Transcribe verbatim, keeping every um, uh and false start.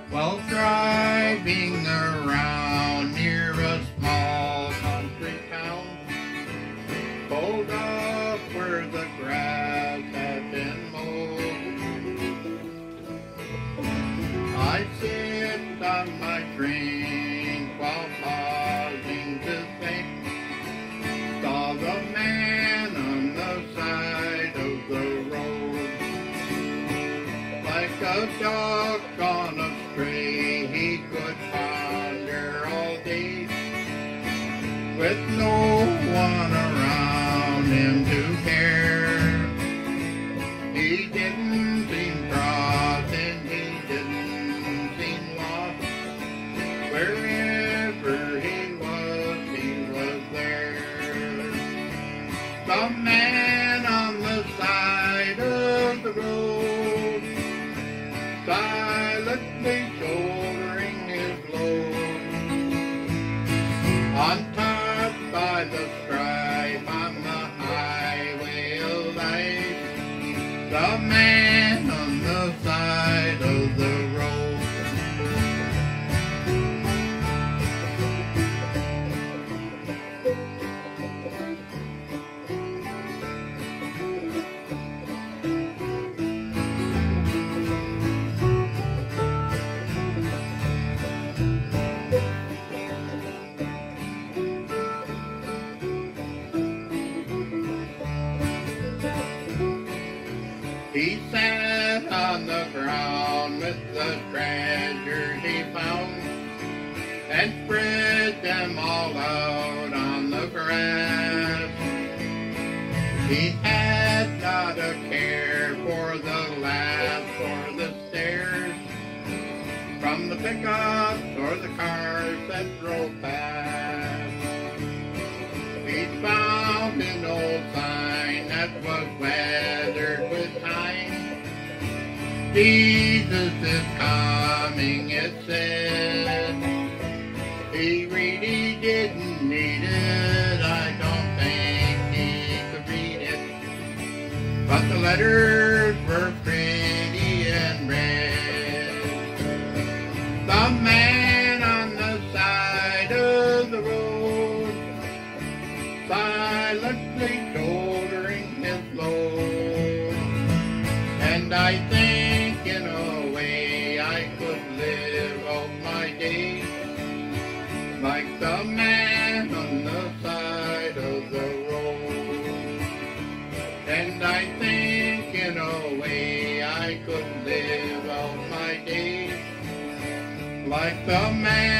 while driving around near a small country town. Pulled up where the grass had been mowed. I sit on my drink while pausing to think. Saw the man on the side of the road. Like a duck on a stray, he could ponder all day, with no one around him to care. He didn't seem cross and he didn't seem lost. Wherever he was, he was there. The man on the side of the road, silently shouldering his load, untouched by the strife on the highway of life. The man on the side of the road. He sat on the ground with the treasures he found, and spread them all out on the grass. He had not a care for the lamps or the stairs, from the pickups or the cars that drove past. He found an old sign that was weathered with time. Jesus is coming, it said. He really didn't need it, I don't think he could read it, but the letters were pretty and red. The man on the side of the road, silently shouldering his load. And I think in a way I could live out my days like the man on the side of the road. And I think in a way I could live out my days like the man